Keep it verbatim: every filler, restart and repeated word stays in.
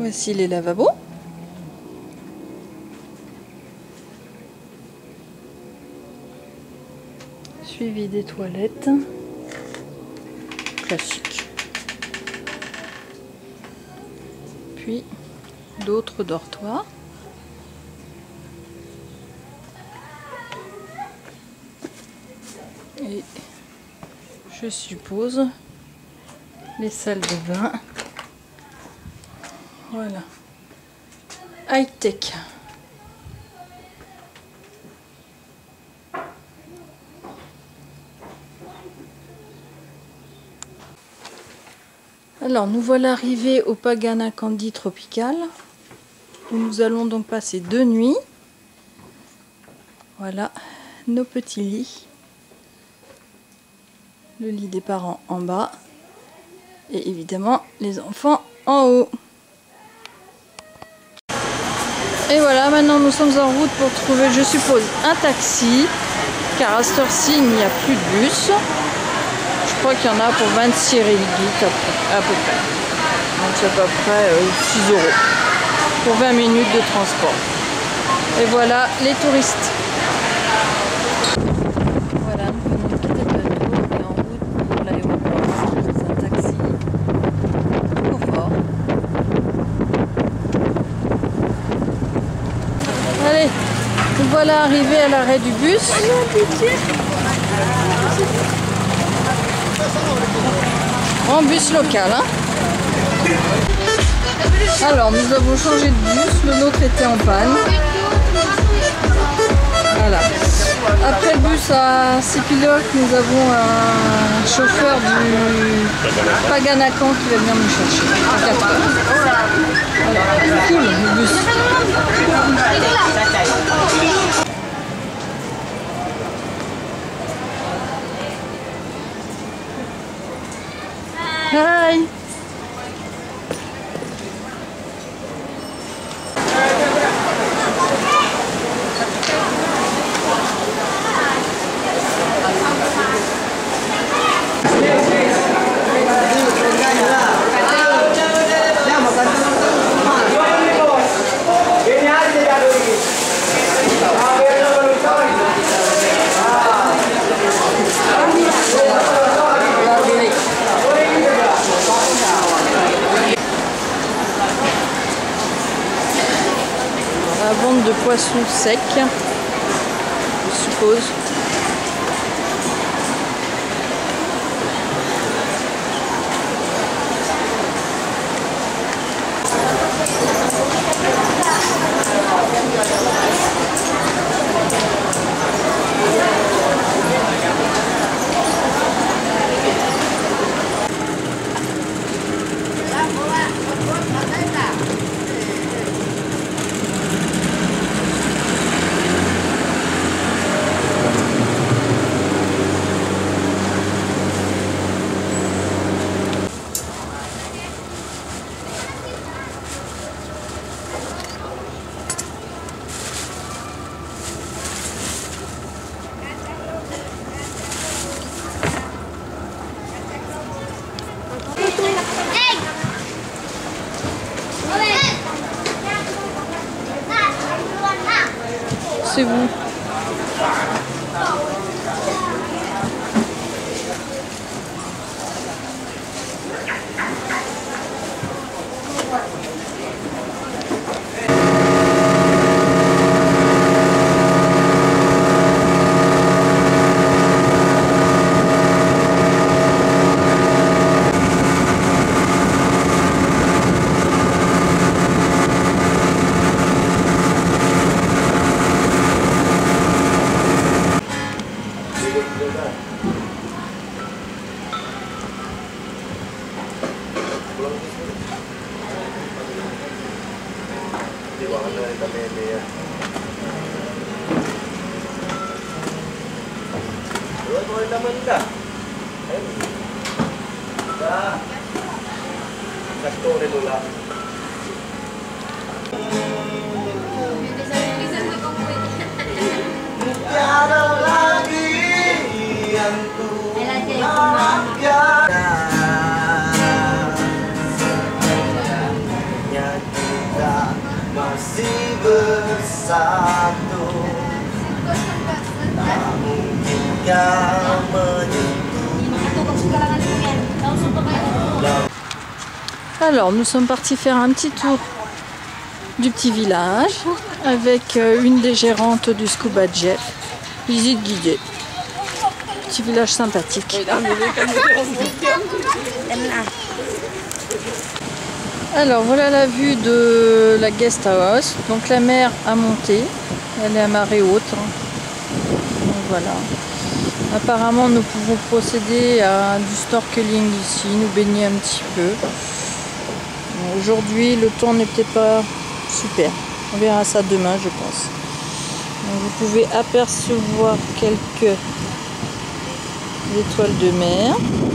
Voici les lavabos. Suivi des toilettes. Classique. Puis d'autres dortoirs. Et je suppose les salles de bain. Voilà. High tech. Alors nous voilà arrivés au Pagana Candy Tropical, où nous allons donc passer deux nuits. Voilà nos petits lits. Le lit des parents en bas et évidemment les enfants en haut. Et voilà, maintenant nous sommes en route pour trouver, je suppose, un taxi, car à cette heure-ci il n'y a plus de bus. Je crois qu'il y en a pour vingt-six ringgit à peu près. Donc c'est à peu près six euros pour vingt minutes de transport. Et voilà les touristes. Voilà, nous venons de quitter le bateau et en route pour l'aéroport. C'est un taxi confort. Allez, nous voilà arrivés à l'arrêt du bus. En bus local, hein. Alors nous avons changé de bus, le nôtre était en panne. Voilà. Après le bus à Sipiloc, nous avons un chauffeur du Paganacan qui va venir nous chercher à quatre heures. Voilà. Cool le bus. Hi. La vente de poissons secs, je suppose. C'est vous. Yeah. bersatu, tak mungkin kau menyentuh. Alors, nous sommes partis faire un petit tour du petit village avec une des gérantes du Scuba Jet. Visite guidée. Petit village sympathique. Alors, voilà la vue de la guest house. Donc, la mer a monté. Elle est à marée haute. Donc, voilà. Apparemment, nous pouvons procéder à du snorkeling ici, nous baigner un petit peu. Aujourd'hui, le temps n'est peut-être pas super. On verra ça demain, je pense. Donc, vous pouvez apercevoir quelques étoiles de mer.